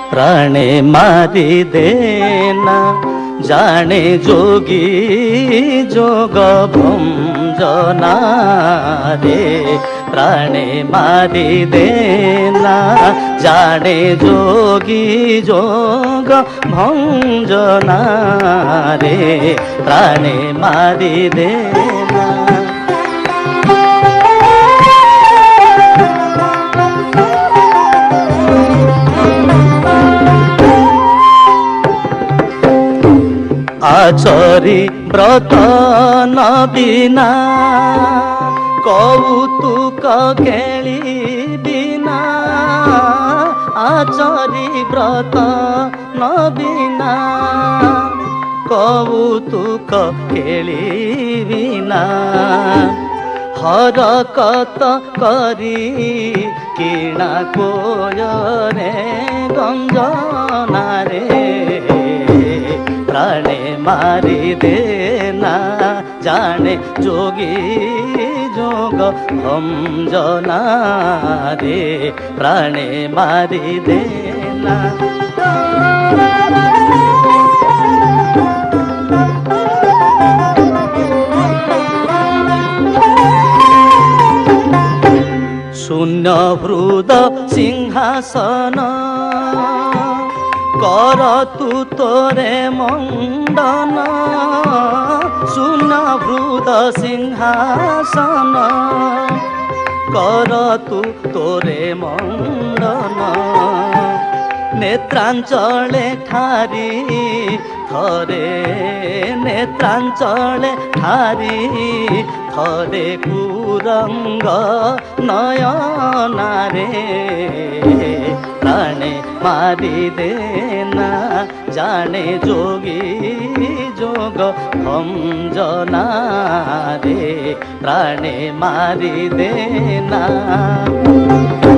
प्राणे मारी देना जाने जोगी जोग भंजना रे प्राणे मारी देना जाने जोगी जोग भंजना रे प्राणे मारी देना। आचरी व्रत न बिना कौतुक केली बिना आचरी व्रत न बिना कौतुक केली बिना हरकत करी किणा कोयरे गंजना रे प्राणे मारी देना जाने जोगी जोग भंजना रे प्राणे मारी देना। शून्य हृद सिंहासन कर तू तोरे मंडन शून्य हृद सिंहासन कर तू तोरे मंडन नेत्रांचले ठारी थरे नेत्रांचले ठारी थरे कुरंग नयना रे प्राणे मारी देना जाने जोगी जोग भंजना रे प्राणे मारी देना।